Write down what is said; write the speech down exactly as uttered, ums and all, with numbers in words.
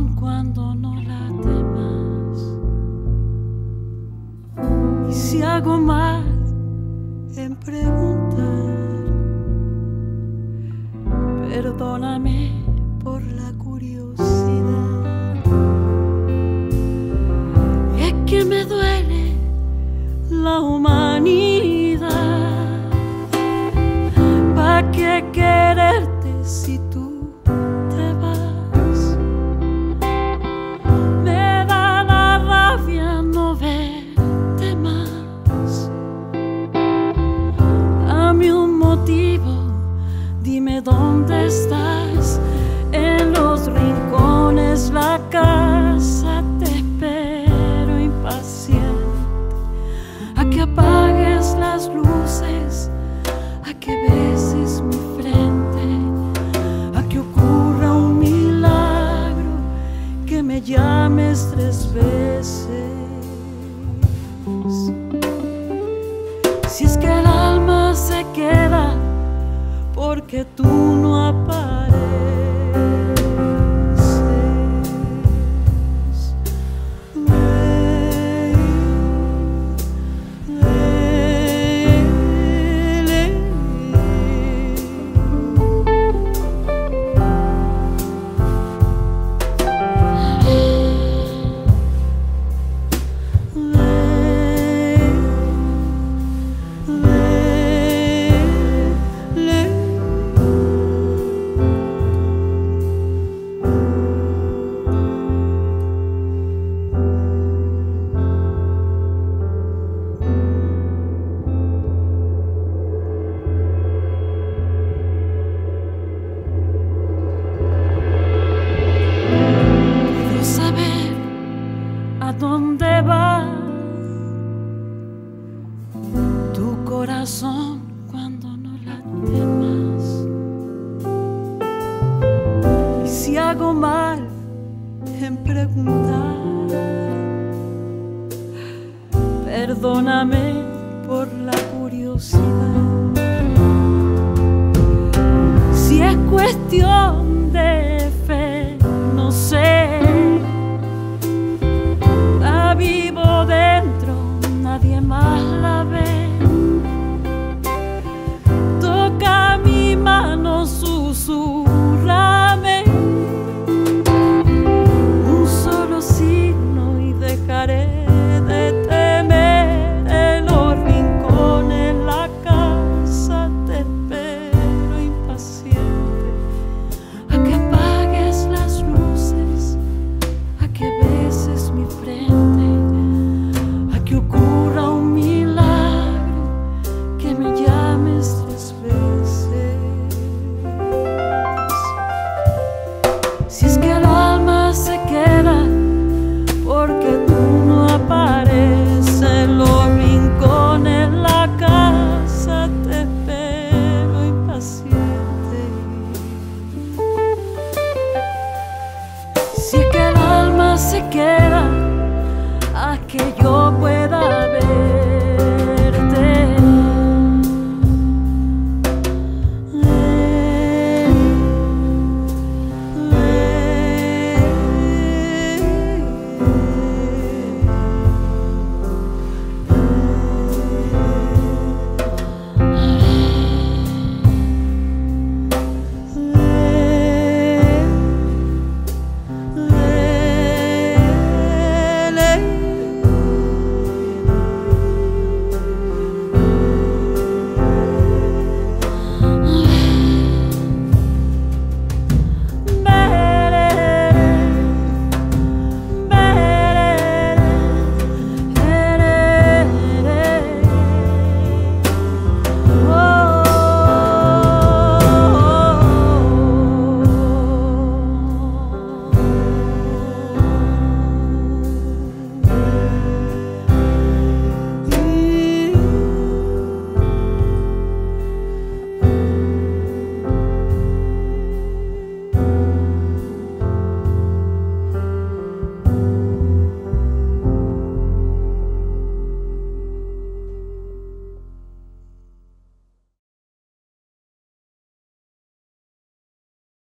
cuando no late más. Y si hago mal en preguntar, perdóname por la curiosidad. Es que me duele la humanidad. ¿Pa' qué quererte si tú te vas? Me da la rabia no verte más. Dame un motivo, dime dónde estás. En los rincones la casa te espero impaciente, a que apagues las luces, a que beses mi frente, a que ocurra un milagro, que me llames tres veces. Si es que el alma se queda porque tú no apareces. ¿A dónde va tu corazón cuando no late más? Y si hago mal en preguntar, perdóname por la curiosidad. Si es cuestión de fe, no sé, vivo dentro, nadie más la ve. Toca mi mano, susurrame un solo signo y dejaré de temer. En los rincones la casa te espero impaciente, a que apagues las luces, a que beses mi frente, que ocurra un milagro, que me llames tres veces. Si es que el alma se queda porque tú no apareces, en los rincones la casa te espero impaciente. Si es que el alma se queda, a que yo pueda